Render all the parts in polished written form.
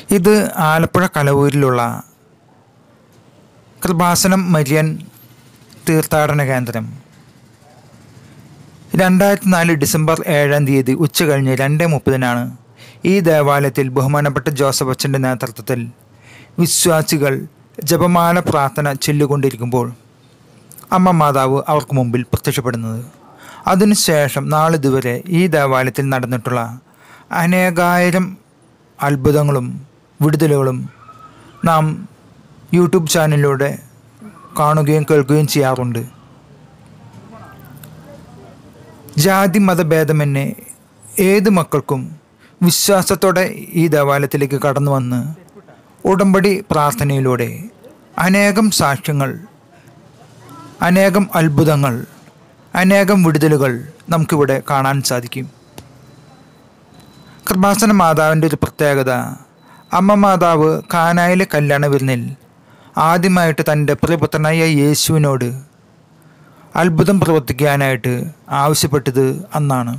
ഇത് ആലപ്പുഴ കലവൂരിലുള്ള കൃപാസനം മരിയൻ തീർത്ഥാടന കേന്ദ്രം. 2004 ഡിസംബർ 7-ാം തീയതി ഉച്ചകഴിഞ്ഞ് 2:30 ഈ ദേവാലയത്തിൽ ബഹുമാനപ്പെട്ട ജോസഫ് അച്ഛൻ്റെ നേതൃത്വത്തിൽ വിശ്വാസികൾ ജപമാല പ്രാർത്ഥന ചൊല്ലിക്കൊണ്ടിരിക്കുമ്പോൾ അമ്മ മാതാവ് അവർക്ക് മുമ്പിൽ പ്രത്യക്ഷപ്പെടുന്നത്. അതിനുശേഷം നാളിതുവരെ ഈ ദേവാലയത്തിൽ നടന്നിട്ടുള്ള അനേകായിരം അത്ഭുതങ്ങളും വിടുതലുകളും നാം യൂട്യൂബ് ചാനലിലൂടെ കാണുകയും കേൾക്കുകയും ചെയ്യാറുണ്ട്. ജാതി മതഭേദമന്യേ ഏത് മക്കൾക്കും വിശ്വാസത്തോടെ ഈ ദേവാലയത്തിലേക്ക് കടന്നു വന്ന് ഉടമ്പടി പ്രാർത്ഥനയിലൂടെ അനേകം സാക്ഷ്യങ്ങൾ, അനേകം അത്ഭുതങ്ങൾ, അനേകം വിടുതലുകൾ നമുക്കിവിടെ കാണാൻ സാധിക്കും. കൃപാസന മാതാവിൻ്റെ ഒരു പ്രത്യേകത, അമ്മ മാതാവ് കാനായിലെ കല്യാണ വിരുന്നിൽ ആദ്യമായിട്ട് തൻ്റെ പ്രിയപുത്രനായ യേശുവിനോട് അത്ഭുതം പ്രവർത്തിക്കാനായിട്ട് ആവശ്യപ്പെട്ടത് അന്നാണ്.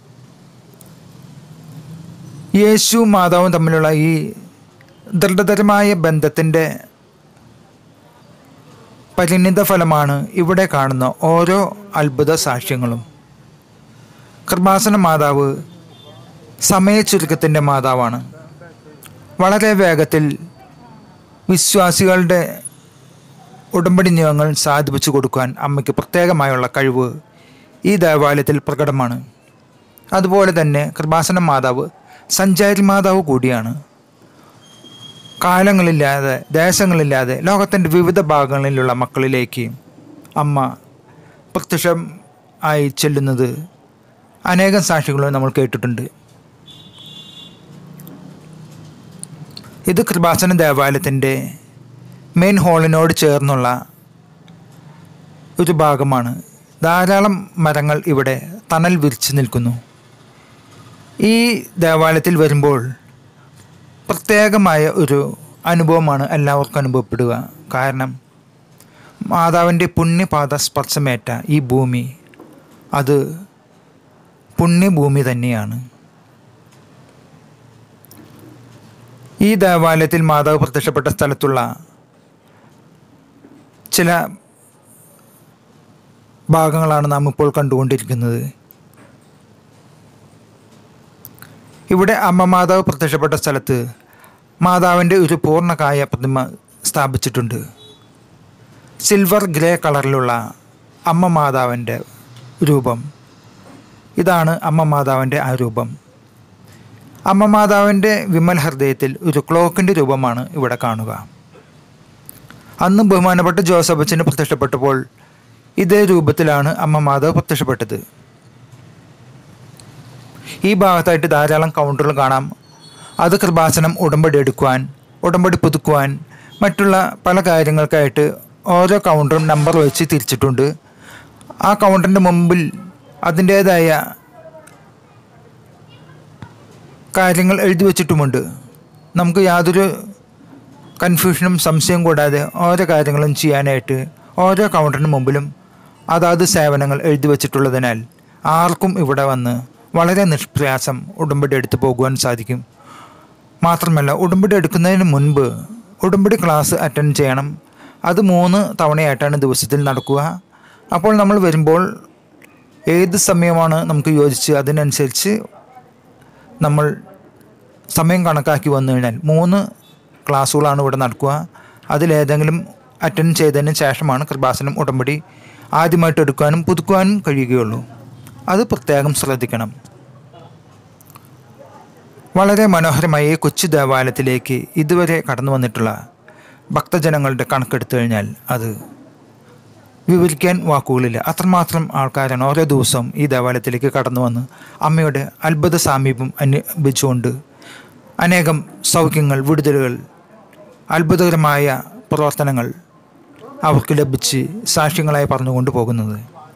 യേശുവും മാതാവും തമ്മിലുള്ള ഈ ദൃഢതരമായ ബന്ധത്തിൻ്റെ പരിണിത ഫലമാണ് ഇവിടെ കാണുന്ന ഓരോ അത്ഭുത സാക്ഷ്യങ്ങളും. കൃപാസന മാതാവ് സമയച്ചുരുക്കത്തിൻ്റെ മാതാവാണ്. വളരെ വേഗത്തിൽ വിശ്വാസികളുടെ ഉടമ്പടി നിയമങ്ങൾ സാധിപ്പിച്ചു കൊടുക്കാൻ അമ്മയ്ക്ക് പ്രത്യേകമായുള്ള കഴിവ് ഈ ദേവാലയത്തിൽ പ്രകടമാണ്. അതുപോലെ തന്നെ കൃപാസന മാതാവ് സഞ്ചാരി മാതാവ് കൂടിയാണ്. കാലങ്ങളില്ലാതെ, ദേശങ്ങളില്ലാതെ ലോകത്തിൻ്റെ വിവിധ ഭാഗങ്ങളിലുള്ള മക്കളിലേക്ക് അമ്മ പ്രത്യക്ഷം ആയി ചെല്ലുന്നത് അനേകം സാക്ഷികളും നമ്മൾ കേട്ടിട്ടുണ്ട്. ഇത് കൃപാസന ദേവാലയത്തിൻ്റെ മെയിൻ ഹാളിനോട് ചേർന്നുള്ള ഒരു ഭാഗമാണ്. ധാരാളം മരങ്ങൾ ഇവിടെ തണൽ വിരിച്ച് നിൽക്കുന്നു. ഈ ദേവാലയത്തിൽ വരുമ്പോൾ പ്രത്യേകമായ ഒരു അനുഭവമാണ് എല്ലാവർക്കും അനുഭവപ്പെടുക. കാരണം മാതാവിൻ്റെ പുണ്യപാദ സ്പർശമേറ്റ ഈ ഭൂമി അത് പുണ്യഭൂമി തന്നെയാണ്. ഈ ദേവാലയത്തിൽ മാതാവ് പ്രത്യക്ഷപ്പെട്ട സ്ഥലത്തുള്ള ചില ഭാഗങ്ങളാണ് നാം ഇപ്പോൾ കണ്ടുകൊണ്ടിരിക്കുന്നത്. ഇവിടെ അമ്മ മാതാവ് പ്രത്യക്ഷപ്പെട്ട സ്ഥലത്ത് മാതാവിൻ്റെ ഒരു പൂർണ്ണകായ പ്രതിമ സ്ഥാപിച്ചിട്ടുണ്ട്. സിൽവർ ഗ്രേ കളറിലുള്ള അമ്മ മാതാവിൻ്റെ രൂപം. ഇതാണ് അമ്മ മാതാവിൻ്റെ ആ രൂപം. അമ്മ മാതാവിൻ്റെ വിമൽ ഹൃദയത്തിൽ ഒരു ക്ലോക്കിൻ്റെ രൂപമാണ് ഇവിടെ കാണുക. അന്ന് ബഹുമാനപ്പെട്ട ജോസഫ് അച്ഛന് പ്രത്യക്ഷപ്പെട്ടപ്പോൾ ഇതേ രൂപത്തിലാണ് അമ്മ മാതാവ് പ്രത്യക്ഷപ്പെട്ടത്. ഈ ഭാഗത്തായിട്ട് ധാരാളം കൗണ്ടറുകൾ കാണാം. അത് കൃപാസനം ഉടമ്പടി എടുക്കുവാൻ, ഉടമ്പടി പുതുക്കുവാൻ, മറ്റുള്ള പല കാര്യങ്ങൾക്കായിട്ട് ഓരോ കൗണ്ടറും നമ്പർ വെച്ച് തിരിച്ചിട്ടുണ്ട്. ആ കൗണ്ടറിൻ്റെ മുമ്പിൽ അതിൻ്റേതായ കാര്യങ്ങൾ എഴുതി വച്ചിട്ടുമുണ്ട്. നമുക്ക് യാതൊരു കൺഫ്യൂഷനും സംശയം കൂടാതെ ഓരോ കാര്യങ്ങളും ചെയ്യാനായിട്ട് ഓരോ കൗണ്ടറിന് മുമ്പിലും അതാത് സേവനങ്ങൾ എഴുതി വച്ചിട്ടുള്ളതിനാൽ ആർക്കും ഇവിടെ വന്ന് വളരെ നിഷ്പ്രയാസം ഉടമ്പടി എടുത്ത് പോകുവാൻ സാധിക്കും. മാത്രമല്ല, ഉടമ്പടി എടുക്കുന്നതിന് മുൻപ് ഉടമ്പടി ക്ലാസ് അറ്റൻഡ് ചെയ്യണം. അത് 3 തവണയായിട്ടാണ് ദിവസത്തിൽ നടക്കുക. അപ്പോൾ നമ്മൾ വരുമ്പോൾ ഏത് സമയമാണ് നമുക്ക് യോജിച്ച് അതിനനുസരിച്ച് നമ്മൾ സമയം കണക്കാക്കി വന്നു കഴിഞ്ഞാൽ 3 ക്ലാസ്സുകളാണ് ഇവിടെ നടക്കുക. അതിലേതെങ്കിലും അറ്റൻഡ് ചെയ്തതിന് ശേഷമാണ് കൃപാസനം ഉടമ്പടി ആദ്യമായിട്ട് എടുക്കാനും പുതുക്കുവാനും കഴിയുകയുള്ളൂ. അത് പ്രത്യേകം ശ്രദ്ധിക്കണം. വളരെ മനോഹരമായ ഈ കൊച്ചു ദേവാലയത്തിലേക്ക് ഇതുവരെ കടന്നു വന്നിട്ടുള്ള ഭക്തജനങ്ങളുടെ കണക്കെടുത്തു കഴിഞ്ഞാൽ അത് വിവരിക്കാൻ വാക്കുകളില്ല. അത്രമാത്രം ആൾക്കാരാണ് ഓരോ ദിവസവും ഈ ദേവാലയത്തിലേക്ക് കടന്നു വന്ന് അമ്മയുടെ അത്ഭുത സാമീപ്യം അനുഭവിച്ചുകൊണ്ട് അനേകം സൗഖ്യങ്ങൾ, വിടുതലുകൾ, അത്ഭുതകരമായ പ്രവർത്തനങ്ങൾ അവർക്ക് ലഭിച്ച് സാക്ഷ്യങ്ങളായി പറഞ്ഞുകൊണ്ട് പോകുന്നത്.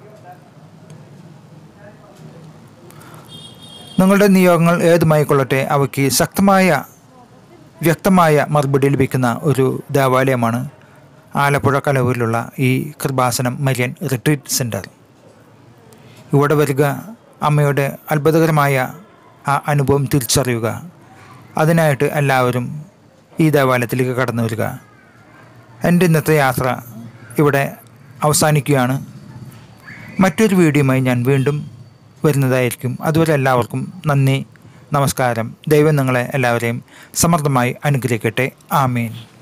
നിങ്ങളുടെ നിയോഗങ്ങൾ ഏതുമായിക്കൊള്ളട്ടെ, അവയ്ക്ക് ശക്തമായ വ്യക്തമായ മറുപടി ലഭിക്കുന്ന ഒരു ദേവാലയമാണ് ആലപ്പുഴ കലവൂരിലുള്ള ഈ കൃപാസനം മരിയൻ റിട്രീറ്റ് സെൻറ്റർ. ഇവിടെ വരിക, അമ്മയുടെ അത്ഭുതകരമായ ആ അനുഭവം തിരിച്ചറിയുക. അതിനായിട്ട് എല്ലാവരും ഈ ദേവാലയത്തിലേക്ക് കടന്നു വരിക. എൻ്റെ ഇന്നത്തെ യാത്ര ഇവിടെ അവസാനിക്കുകയാണ്. മറ്റൊരു വീഡിയോയുമായി ഞാൻ വീണ്ടും വരുന്നതായിരിക്കും. അതുവരെ എല്ലാവർക്കും നന്ദി, നമസ്കാരം. ദൈവം നിങ്ങളെ എല്ലാവരെയും സമൃദ്ധമായി അനുഗ്രഹിക്കട്ടെ. ആമേൻ.